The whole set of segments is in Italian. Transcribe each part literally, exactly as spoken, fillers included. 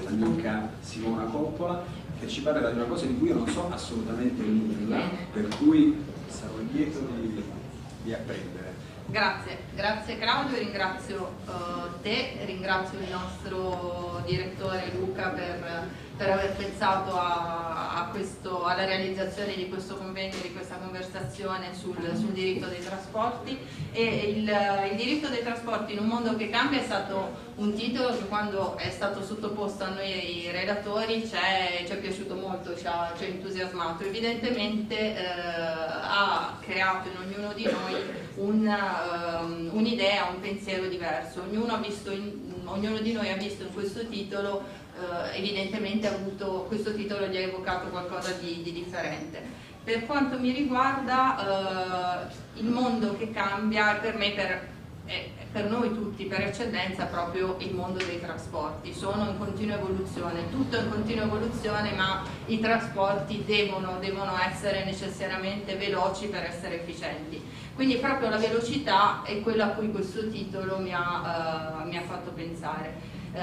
amica Simona Coppola, che ci parlerà di una cosa di cui io non so assolutamente nulla, per cui sarò lieto di, di apprendere. Grazie, grazie Claudio, ringrazio uh, te, ringrazio il nostro direttore Luca per, per aver pensato a, a questo, alla realizzazione di questo convegno, di questa conversazione sul, sul diritto dei trasporti. E il, il diritto dei trasporti in un mondo che cambia è stato un titolo che quando è stato sottoposto a noi relatori ci è, ci è piaciuto molto, ci ha, ci ha entusiasmato. Evidentemente eh, ha creato in ognuno di noi un'idea, um, un, un pensiero diverso. Ognuno, ha visto in, ognuno di noi ha visto in questo titolo, uh, evidentemente ha avuto, questo titolo gli ha evocato qualcosa di, di differente. Per quanto mi riguarda, uh, il mondo che cambia per me, per, eh, per noi tutti, per eccellenza, proprio il mondo dei trasporti. Sono in continua evoluzione, tutto in continua evoluzione, ma i trasporti devono, devono essere necessariamente veloci per essere efficienti. Quindi proprio la velocità è quella a cui questo titolo mi ha, uh, mi ha fatto pensare.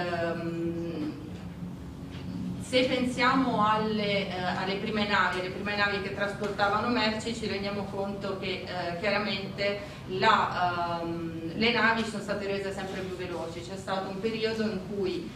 Um, se pensiamo alle, uh, alle prime navi, alle prime navi che trasportavano merci, ci rendiamo conto che uh, chiaramente la, um, le navi sono state rese sempre più veloci. C'è stato un periodo in cui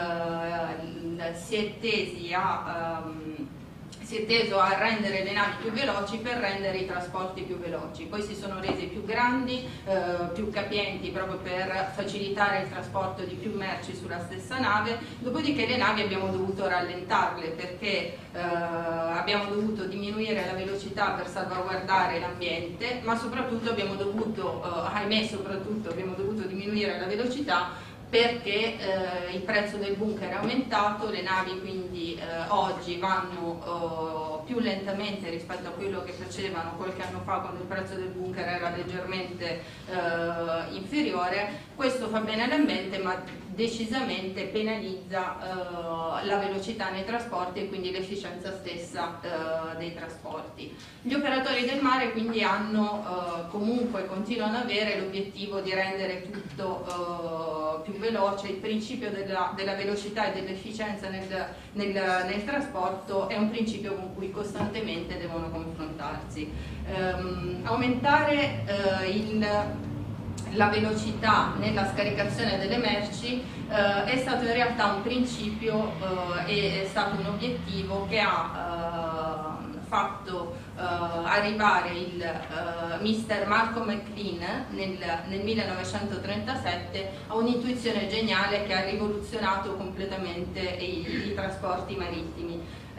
uh, si è tesi a... Um, si è teso a rendere le navi più veloci per rendere i trasporti più veloci, poi si sono resi più grandi, eh, più capienti proprio per facilitare il trasporto di più merci sulla stessa nave, dopodiché le navi abbiamo dovuto rallentarle perché eh, abbiamo dovuto diminuire la velocità per salvaguardare l'ambiente, ma soprattutto abbiamo dovuto, eh, ahimè soprattutto abbiamo dovuto diminuire la velocità perché eh, il prezzo del bunker è aumentato, le navi quindi eh, oggi vanno eh, più lentamente rispetto a quello che facevano qualche anno fa quando il prezzo del bunker era leggermente eh, inferiore. Questo fa bene all'ambiente ma decisamente penalizza eh, la velocità nei trasporti e quindi l'efficienza stessa eh, dei trasporti. Gli operatori del mare quindi hanno eh, comunque continuano ad avere l'obiettivo di rendere tutto eh, più veloce. Il principio della, della velocità e dell'efficienza nel, nel, nel trasporto è un principio con cui costantemente devono confrontarsi. Ehm, aumentare eh, il la velocità nella scaricazione delle merci eh, è stato in realtà un principio eh, è stato un obiettivo che ha eh, fatto eh, arrivare il eh, mister Malcolm McLean nel, nel millenovecentotrentasette a un'intuizione geniale che ha rivoluzionato completamente i, i trasporti marittimi.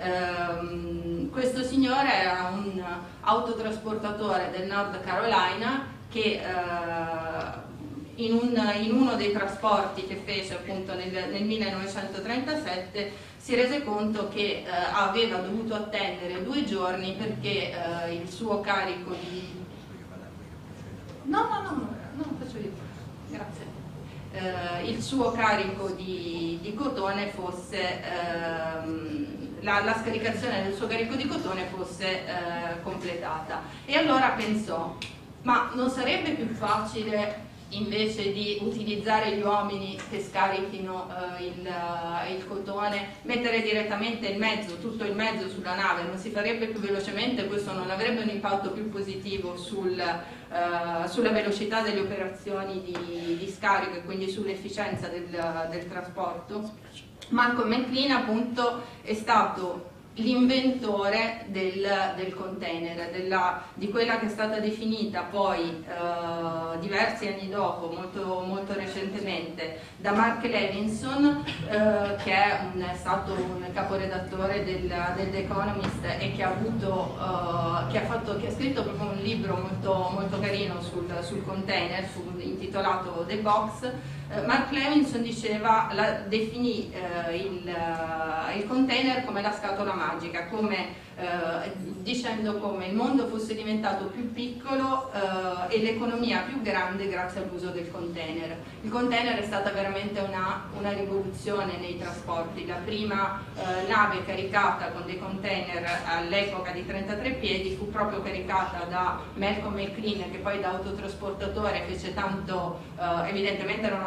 Eh, questo signore era un autotrasportatore del North Carolina che eh, in, un, in uno dei trasporti che fece appunto nel, nel millenovecentotrentasette si rese conto che eh, aveva dovuto attendere due giorni perché eh, il suo carico di... No, no, no, no, no faccio io, grazie. Eh, il suo carico di, di cotone fosse... Ehm, La, la scaricazione del suo carico di cotone fosse eh, completata. E allora pensò, ma non sarebbe più facile invece di utilizzare gli uomini che scarichino eh, il, uh, il cotone, mettere direttamente il mezzo, tutto il mezzo sulla nave? Non si farebbe più velocemente? Questo non avrebbe un impatto più positivo sul, uh, sulla velocità delle operazioni di, di scarico e quindi sull'efficienza del, del trasporto? Malcolm McLean appunto è stato l'inventore del, del container, della, di quella che è stata definita poi eh, diversi anni dopo, molto, molto recentemente, da Mark Levinson, eh, che è, un, è stato un caporedattore del, del The Economist e che ha, avuto, eh, che ha, fatto, che ha scritto proprio un libro molto, molto carino sul, sul container, sul, intitolato The Box. Mark Levinson diceva, la, definì eh, il, uh, il container come la scatola magica, come, eh, dicendo come il mondo fosse diventato più piccolo eh, e l'economia più grande grazie all'uso del container. Il container è stata veramente una, una rivoluzione nei trasporti. La prima eh, nave caricata con dei container all'epoca di trentatré piedi fu proprio caricata da Malcolm McLean, che poi da autotrasportatore fece tanto, eh, evidentemente era una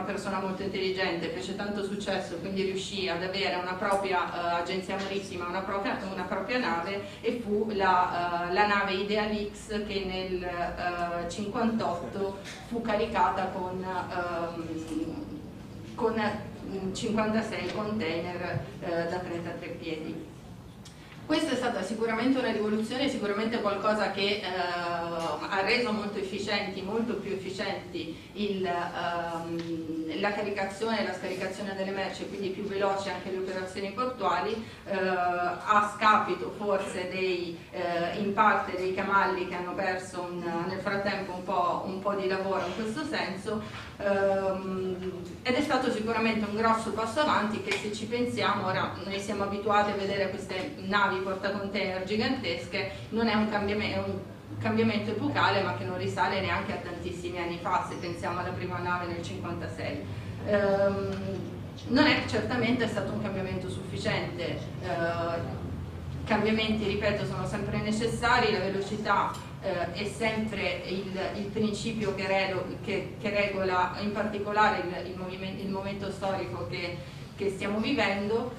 persona molto intelligente, fece tanto successo, quindi riuscì ad avere una propria uh, agenzia marittima, una propria, una propria nave, e fu la, uh, la nave Idealix che nel uh, cinquantotto fu caricata con, um, con cinquantasei container uh, da trentatré piedi. Questa è stata sicuramente una rivoluzione, sicuramente qualcosa che eh, ha reso molto efficienti, molto più efficienti il, ehm, la caricazione e la scaricazione delle merci, quindi più veloci anche le operazioni portuali, eh, a scapito forse dei, eh, in parte dei cavalli che hanno perso un, nel frattempo un po', un po' di lavoro in questo senso, ehm, ed è stato sicuramente un grosso passo avanti che, se ci pensiamo, ora noi siamo abituati a vedere queste navi portacontainer gigantesche, non è un cambiamento, è un cambiamento epocale, ma che non risale neanche a tantissimi anni fa, se pensiamo alla prima nave nel cinquantasei. Ehm, non è certamente stato un cambiamento sufficiente, ehm, cambiamenti, ripeto, sono sempre necessari, la velocità eh, è sempre il, il principio che, relo, che, che regola in particolare il, il, movimento, il momento storico che, che stiamo vivendo.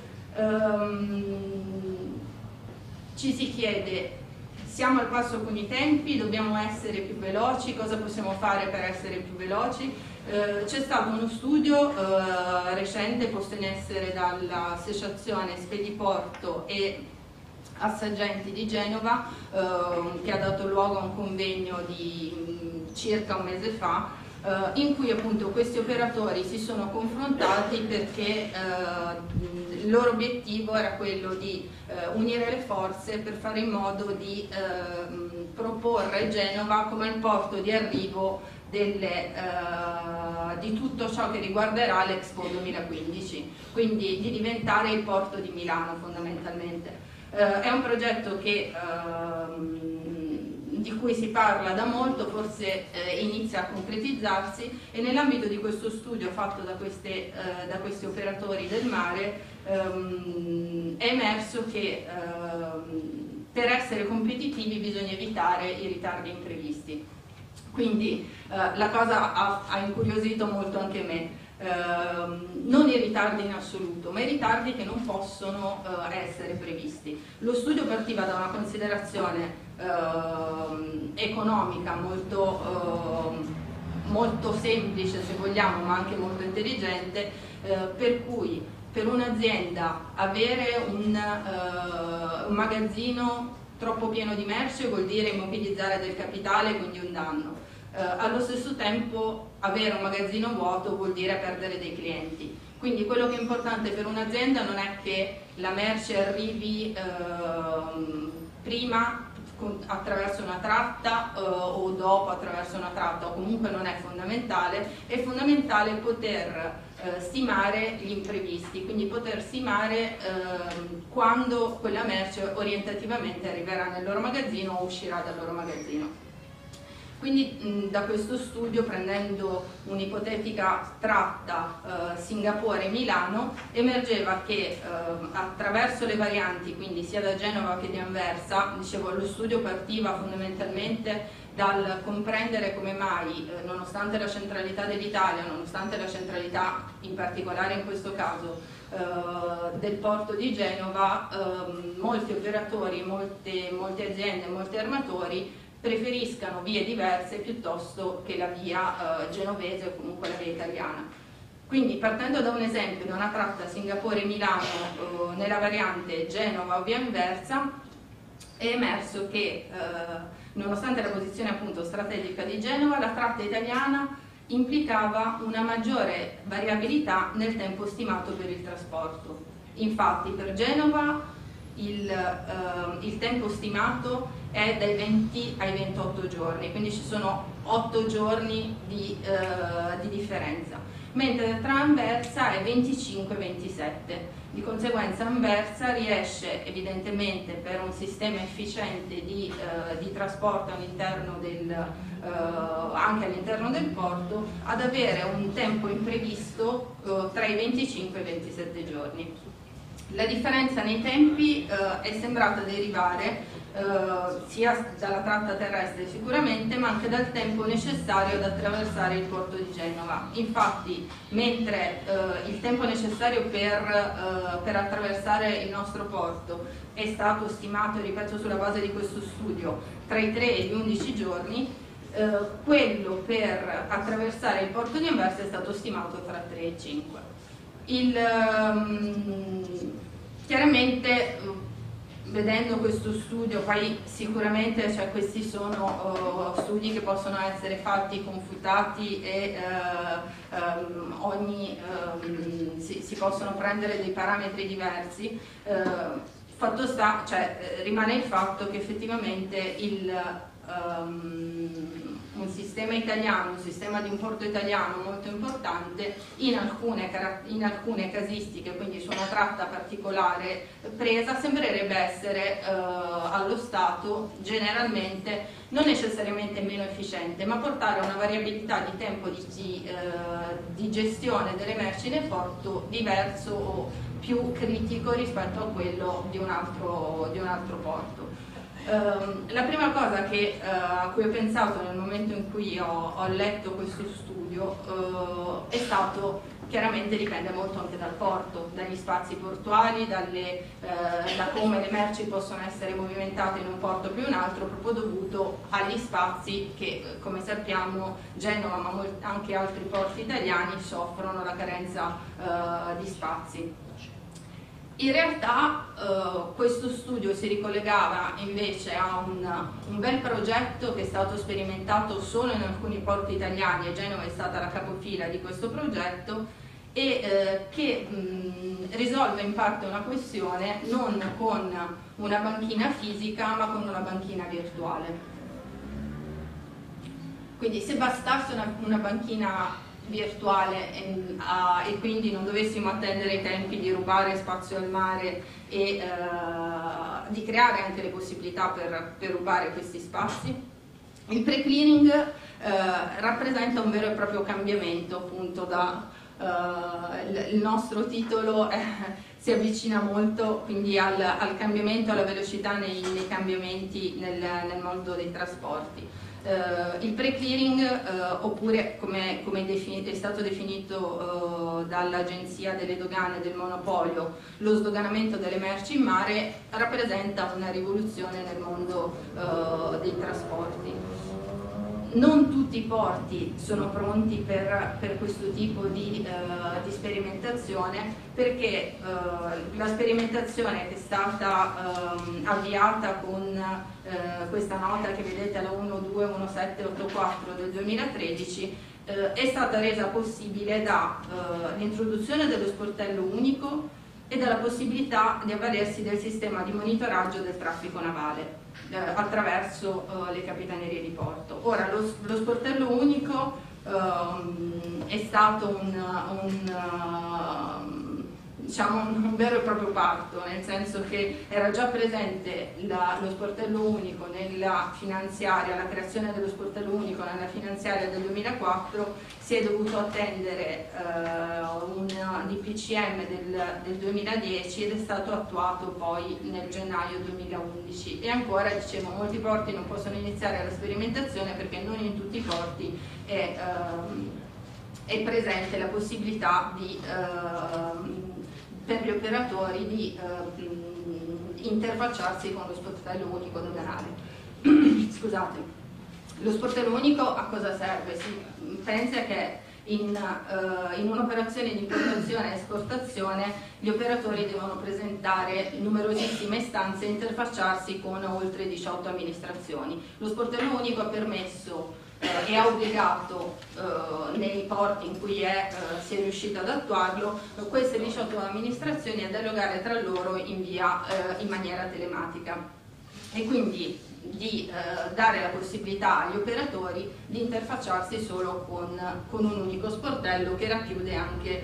Ehm, ci si chiede: siamo al passo con i tempi, dobbiamo essere più veloci, cosa possiamo fare per essere più veloci? Eh, c'è stato uno studio eh, recente posto in essere dall'associazione Spediporto e Assaggenti di Genova, eh, che ha dato luogo a un convegno di mh, circa un mese fa, eh, in cui appunto questi operatori si sono confrontati perché eh, il loro obiettivo era quello di eh, unire le forze per fare in modo di eh, proporre Genova come il porto di arrivo delle, uh, di tutto ciò che riguarderà l'Expo duemilaquindici, quindi di diventare il porto di Milano fondamentalmente. Uh, è un progetto che, uh, di cui si parla da molto, forse uh, inizia a concretizzarsi, e nell'ambito di questo studio fatto da, queste, uh, da questi operatori del mare um, è emerso che uh, per essere competitivi bisogna evitare i ritardi imprevisti. Quindi eh, la cosa ha, ha incuriosito molto anche me, eh, non i ritardi in assoluto, ma i ritardi che non possono eh, essere previsti. Lo studio partiva da una considerazione eh, economica molto, eh, molto semplice, se vogliamo, ma anche molto intelligente, eh, per cui per un'azienda avere un, eh, un magazzino troppo pieno di merce vuol dire immobilizzare del capitale, quindi un danno. Eh, allo stesso tempo avere un magazzino vuoto vuol dire perdere dei clienti. Quindi quello che è importante per un'azienda non è che la merce arrivi eh, prima attraverso una tratta eh, o dopo attraverso una tratta, o comunque non è fondamentale. È fondamentale poter eh, stimare gli imprevisti, quindi poter stimare eh, quando quella merce orientativamente arriverà nel loro magazzino o uscirà dal loro magazzino. Quindi mh, da questo studio, prendendo un'ipotetica tratta eh, Singapore-Milano, emergeva che eh, attraverso le varianti, quindi sia da Genova che di Anversa, dicevo, lo studio partiva fondamentalmente dal comprendere come mai, eh, nonostante la centralità dell'Italia, nonostante la centralità in particolare in questo caso eh, del porto di Genova, eh, molti operatori, molte, molte aziende, molti armatori preferiscano vie diverse piuttosto che la via eh, genovese o comunque la via italiana. Quindi, partendo da un esempio di una tratta Singapore-Milano eh, nella variante Genova o via inversa, è emerso che eh, nonostante la posizione appunto strategica di Genova, la tratta italiana implicava una maggiore variabilità nel tempo stimato per il trasporto. Infatti per Genova il, eh, il tempo stimato è dai venti ai ventotto giorni, quindi ci sono otto giorni di, eh, di differenza, mentre tra Anversa è venticinque ventisette. Di conseguenza Anversa riesce evidentemente, per un sistema efficiente di, eh, di trasporto all'interno del, eh, anche all'interno del porto, ad avere un tempo imprevisto eh, tra i venticinque e i ventisette giorni. La differenza nei tempi eh, è sembrata derivare eh, sia dalla tratta terrestre sicuramente, ma anche dal tempo necessario ad attraversare il porto di Genova. Infatti, mentre eh, il tempo necessario per, eh, per attraversare il nostro porto è stato stimato, ripeto, sulla base di questo studio, tra i tre e gli undici giorni, eh, quello per attraversare il porto di Anversa è stato stimato tra tre e cinque. Il, um, chiaramente, vedendo questo studio, poi sicuramente, cioè, questi sono uh, studi che possono essere fatti, confutati e uh, um, ogni, um, si, si possono prendere dei parametri diversi. Uh, fatto sta, cioè, rimane il fatto che effettivamente il, um, un sistema italiano, un sistema di un porto italiano molto importante, in alcune, in alcune casistiche, quindi su una tratta particolare presa, sembrerebbe essere eh, allo Stato generalmente non necessariamente meno efficiente, ma portare a una variabilità di tempo di, di, eh, di gestione delle merci nel porto diverso o più critico rispetto a quello di un altro, di un altro porto. Uh, la prima cosa che, uh, a cui ho pensato nel momento in cui ho, ho letto questo studio uh, è stato, chiaramente dipende molto anche dal porto, dagli spazi portuali, dalle, uh, da come le merci possono essere movimentate in un porto più un altro, proprio dovuto agli spazi che, come sappiamo, Genova ma anche altri porti italiani soffrono la carenza uh, di spazi. In realtà eh, questo studio si ricollegava invece a un, un bel progetto che è stato sperimentato solo in alcuni porti italiani, e Genova è stata la capofila di questo progetto, e eh, che mh, risolve in parte una questione non con una banchina fisica ma con una banchina virtuale. Quindi se bastasse una, una banchina virtuale e, uh, e quindi non dovessimo attendere i tempi di rubare spazio al mare e uh, di creare anche le possibilità per, per rubare questi spazi, il pre-cleaning uh, rappresenta un vero e proprio cambiamento, appunto, da uh, il, il nostro titolo eh, si avvicina molto quindi al, al cambiamento, alla velocità nei, nei cambiamenti nel, nel mondo dei trasporti. Uh, il pre-clearing, uh, oppure come, come è stato definito uh, dall'Agenzia delle Dogane e del Monopolio, lo sdoganamento delle merci in mare, rappresenta una rivoluzione nel mondo uh, dei trasporti. Non tutti i porti sono pronti per, per questo tipo di, uh, di sperimentazione, perché uh, la sperimentazione che è stata uh, avviata con uh, questa nota che vedete alla uno due uno sette otto quattro del duemilatredici uh, è stata resa possibile dall'introduzione uh, dello sportello unico e dalla possibilità di avvalersi del sistema di monitoraggio del traffico navale eh, attraverso eh, le capitanerie di porto. Ora, lo, lo sportello unico eh, è stato un, un, uh, diciamo un vero e proprio parto, nel senso che era già presente la, lo sportello unico nella finanziaria, la creazione dello sportello unico nella finanziaria del duemilaquattro. Si è dovuto attendere uh, un D P C M del, del duemiladieci ed è stato attuato poi nel gennaio duemilaundici, e ancora, dicevo, molti porti non possono iniziare la sperimentazione perché non in tutti i porti è, uh, è presente la possibilità di, uh, per gli operatori di uh, interfacciarsi con lo sportello unico doganale. Scusate. Lo sportello unico a cosa serve? Si pensa che in, uh, in un'operazione di importazione e esportazione gli operatori devono presentare numerosissime istanze e interfacciarsi con oltre diciotto amministrazioni. Lo sportello unico ha permesso uh, e ha obbligato uh, nei porti in cui è, uh, si è riuscito ad attuarlo uh, queste diciotto amministrazioni a dialogare tra loro in, via, uh, in maniera telematica, e quindi di eh, dare la possibilità agli operatori di interfacciarsi solo con, con un unico sportello che racchiude anche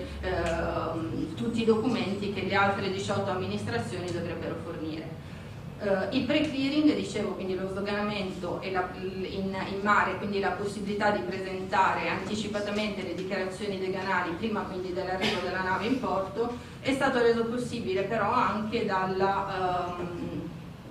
eh, tutti i documenti che le altre diciotto amministrazioni dovrebbero fornire. Eh, il pre-clearing, dicevo, quindi lo sdoganamento e la, in, in mare, quindi la possibilità di presentare anticipatamente le dichiarazioni doganali prima quindi dell'arrivo della nave in porto, è stato reso possibile però anche dalla... Um,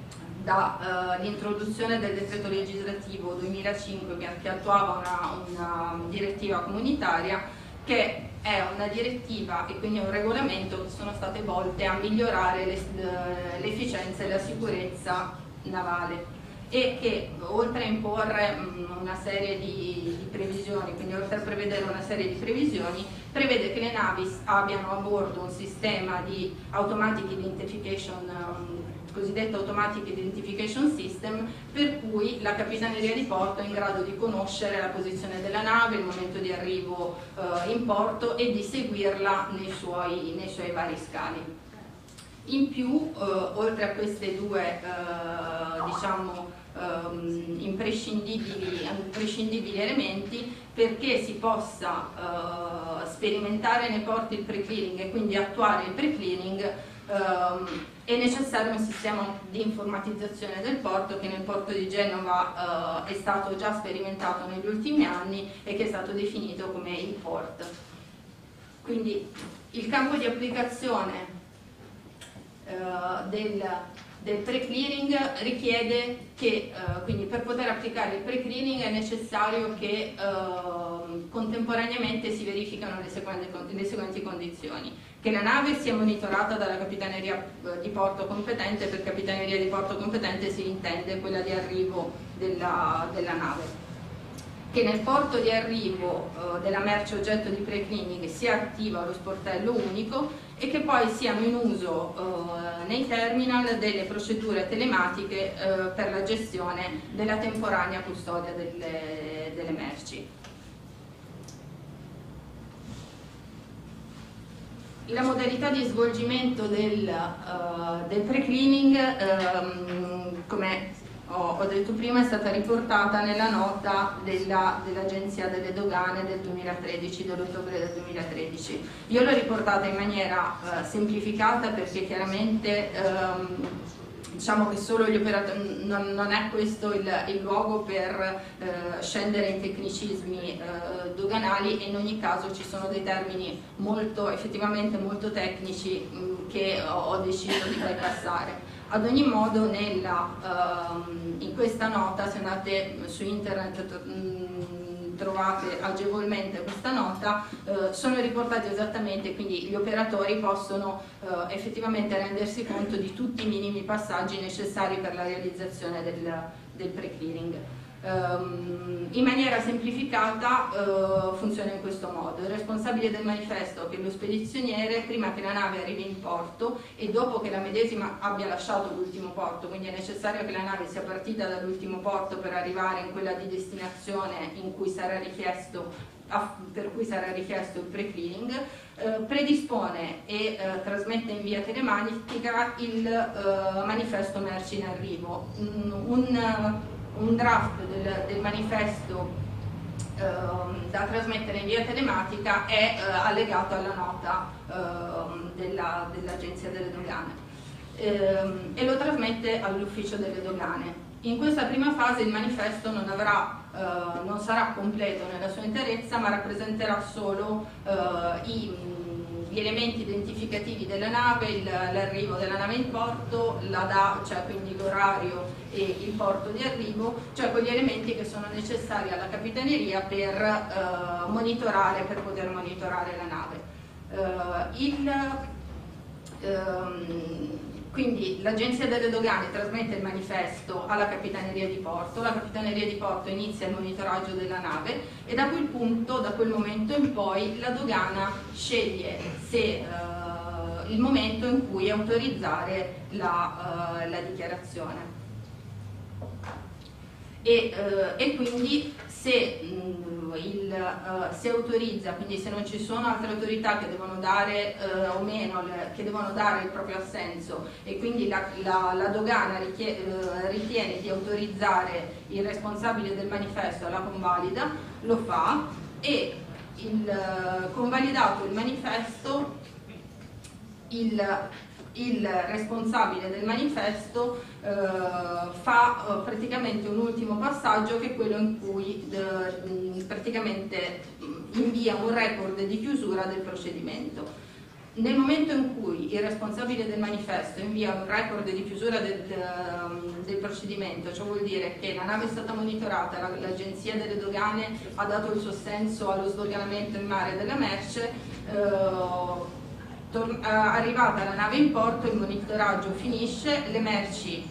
dall'introduzione del decreto legislativo duemilacinque che, che attuava una, una direttiva comunitaria, che è una direttiva e quindi un regolamento che sono state volte a migliorare l'efficienza e la sicurezza navale, e che oltre a imporre una serie di, di previsioni, quindi oltre a prevedere una serie di previsioni, prevede che le navi abbiano a bordo un sistema di automatic identification, um, cosiddetto automatic identification system, per cui la Capitaneria di Porto è in grado di conoscere la posizione della nave, il momento di arrivo uh, in porto e di seguirla nei suoi, nei suoi vari scali. In più, eh, oltre a questi due eh, diciamo, ehm, imprescindibili, imprescindibili elementi, perché si possa eh, sperimentare nei porti il pre-clearing e quindi attuare il pre-clearing, ehm, è necessario un sistema di informatizzazione del porto che nel porto di Genova eh, è stato già sperimentato negli ultimi anni e che è stato definito come il port. Quindi il campo di applicazione Uh, del, del pre-clearing richiede che, uh, quindi per poter applicare il pre-clearing è necessario che uh, contemporaneamente si verificano le seguenti, le seguenti condizioni: che la nave sia monitorata dalla Capitaneria di Porto competente. Per Capitaneria di Porto competente si intende quella di arrivo della, della nave; che nel porto di arrivo uh, della merce oggetto di pre-cleaning sia attiva lo sportello unico, e che poi siano in uso uh, nei terminal delle procedure telematiche uh, per la gestione della temporanea custodia delle, delle merci. La modalità di svolgimento del, uh, del pre-cleaning, um, come Ho, ho detto prima, è stata riportata nella nota dell'Agenzia delle Dogane del duemilatredici, dell'ottobre del duemilatredici. Io l'ho riportata in maniera eh, semplificata perché chiaramente ehm, diciamo che solo gli operatori, non, non è questo il, il luogo per eh, scendere in tecnicismi eh, doganali, e in ogni caso ci sono dei termini molto, effettivamente molto tecnici mh, che ho, ho deciso di bypassare. Ad ogni modo, nella, uh, in questa nota, se andate su internet mh, trovate agevolmente questa nota, uh, sono riportati esattamente, quindi gli operatori possono uh, effettivamente rendersi conto di tutti i minimi passaggi necessari per la realizzazione del, del pre-clearing. Um, in maniera semplificata uh, funziona in questo modo: il responsabile del manifesto, che è lo spedizioniere, prima che la nave arrivi in porto e dopo che la medesima abbia lasciato l'ultimo porto, quindi è necessario che la nave sia partita dall'ultimo porto per arrivare in quella di destinazione in cui sarà richiesto, per cui sarà richiesto il pre-clearing, eh, predispone e eh, trasmette in via telematica il eh, manifesto merci in arrivo. Mm, un, un draft del, del manifesto eh, da trasmettere in via telematica è eh, allegato alla nota eh, della, dell'Agenzia delle Dogane eh, e lo trasmette all'ufficio delle dogane. In questa prima fase il manifesto non, avrà, eh, non sarà completo nella sua interezza, ma rappresenterà solo eh, i gli elementi identificativi della nave, l'arrivo della nave in porto, la da, cioè quindi l'orario e il porto di arrivo, cioè quegli elementi che sono necessari alla Capitaneria per eh, monitorare, per poter monitorare la nave. Eh, il, ehm, Quindi l'Agenzia delle Dogane trasmette il manifesto alla Capitaneria di Porto, la Capitaneria di Porto inizia il monitoraggio della nave e da quel punto, da quel momento in poi, la dogana sceglie se, eh, il momento in cui autorizzare la, eh, la dichiarazione. E, eh, e quindi se, mh, il, uh, se autorizza, quindi se non ci sono altre autorità che devono dare uh, o meno, le, che devono dare il proprio assenso, e quindi la, la, la dogana richie, uh, ritiene di autorizzare il responsabile del manifesto alla convalida, lo fa, e il, uh, convalidato il manifesto, il il responsabile del manifesto eh, fa eh, praticamente un ultimo passaggio, che è quello in cui eh, praticamente invia un record di chiusura del procedimento. nel momento in cui il responsabile del manifesto invia un report di chiusura del, del procedimento, ciò vuol dire che la nave è stata monitorata, l'agenzia delle dogane ha dato il suo assenso allo sdoganamento in mare della merce, eh, arrivata la nave in porto, il monitoraggio finisce, le merci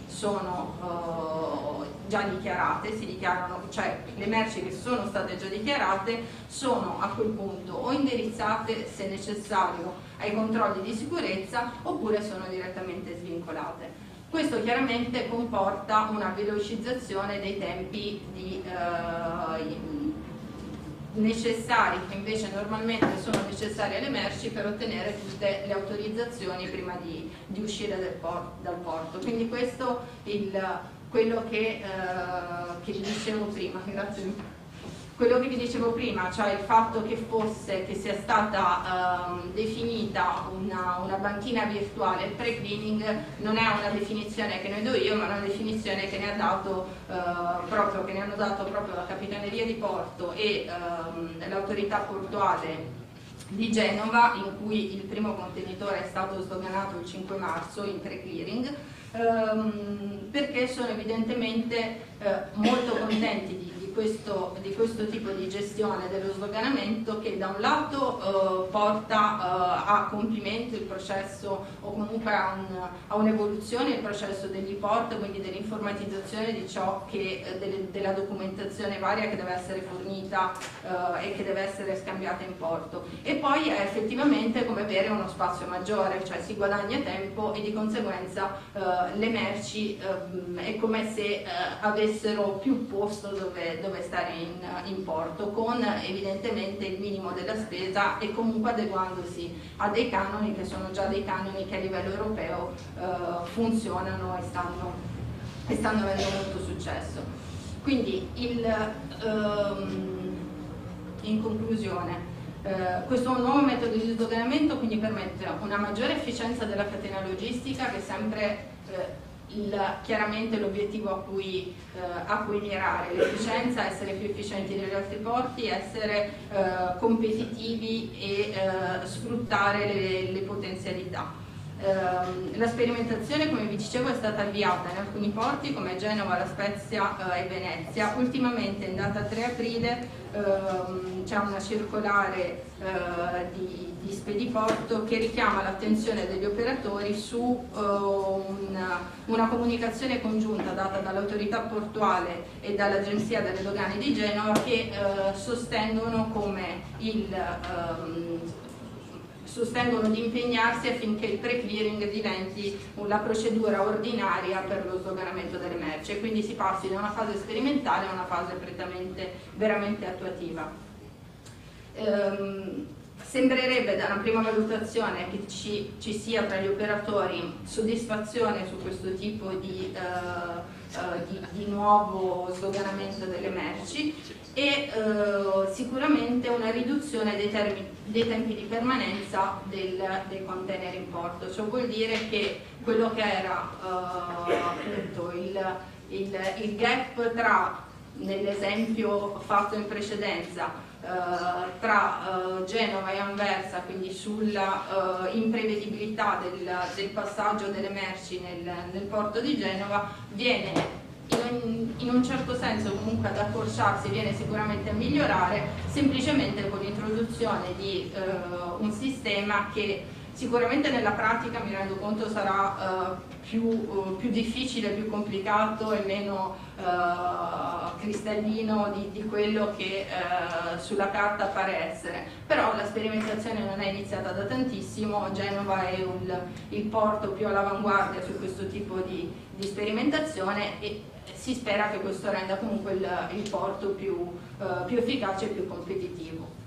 sono uh, già dichiarate, si dichiarano, cioè le merci che sono state già dichiarate sono a quel punto o indirizzate, se necessario, ai controlli di sicurezza oppure sono direttamente svincolate. Questo chiaramente comporta una velocizzazione dei tempi di, uh, necessari, che invece normalmente sono necessari alle merci per ottenere tutte le autorizzazioni prima di, di uscire del por dal porto. Quindi questo è il, quello che, eh, che vi dicevo prima. Grazie. Quello che vi dicevo prima, cioè il fatto che fosse, che sia stata eh, definita una, una banchina virtuale pre-cleaning non è una definizione che ne do io, ma è una definizione che ne ha dato eh, proprio, che ne hanno dato proprio la Capitaneria di Porto e ehm, l'autorità portuale di Genova, in cui il primo contenitore è stato sdoganato il cinque marzo in pre-clearing, ehm, perché sono evidentemente eh, molto contenti di Questo, di questo tipo di gestione dello sdoganamento, che da un lato eh, porta eh, a compimento il processo o comunque a, un, a un'evoluzione il processo degli port, quindi dell'informatizzazione di ciò che, eh, delle, della documentazione varia che deve essere fornita eh, e che deve essere scambiata in porto, e poi è effettivamente come avere uno spazio maggiore, cioè si guadagna tempo e di conseguenza eh, le merci eh, è come se eh, avessero più posto dove dove stare in, in porto, con evidentemente il minimo della spesa e comunque adeguandosi a dei canoni che sono già dei canoni che a livello europeo eh, funzionano e stanno, e stanno avendo molto successo. Quindi il, ehm, in conclusione, eh, questo nuovo metodo di sdoganamento quindi permette una maggiore efficienza della catena logistica, che è sempre eh, Il, chiaramente l'obiettivo a cui, eh, a cui mirare, l'efficienza, essere più efficienti degli altri porti, essere eh, competitivi e eh, sfruttare le, le potenzialità. Eh, la sperimentazione, come vi dicevo, è stata avviata in alcuni porti come Genova, La Spezia eh, e Venezia. Ultimamente, in data tre aprile, ehm, c'è una circolare eh, di, di Spediporto che richiama l'attenzione degli operatori su eh, una, una comunicazione congiunta data dall'autorità portuale e dall'Agenzia delle Dogane di Genova, che eh, sostengono come il ehm, sostengono di impegnarsi affinché il pre-clearing diventi la procedura ordinaria per lo sdoganamento delle merci, e quindi si passi da una fase sperimentale a una fase prettamente veramente attuativa. Ehm, sembrerebbe da una prima valutazione che ci, ci sia tra gli operatori soddisfazione su questo tipo di, eh, eh, di, di nuovo sdoganamento delle merci, e eh, sicuramente una riduzione dei, termini, dei tempi di permanenza del, dei container in porto. Ciò vuol dire che quello che era eh, appunto il, il, il gap tra, nell'esempio fatto in precedenza, eh, tra eh, Genova e Anversa, quindi sulla eh, imprevedibilità del, del passaggio delle merci nel, nel porto di Genova, viene In, in un certo senso comunque ad accorciarsi, viene sicuramente a migliorare, semplicemente con l'introduzione di eh, un sistema che sicuramente nella pratica, mi rendo conto, sarà eh, più, uh, più difficile, più complicato e meno uh, cristallino di, di quello che uh, sulla carta pare essere. Però la sperimentazione non è iniziata da tantissimo, Genova è un, il porto più all'avanguardia su questo tipo di, di sperimentazione, e si spera che questo renda comunque il, il porto più, uh, più efficace e più competitivo.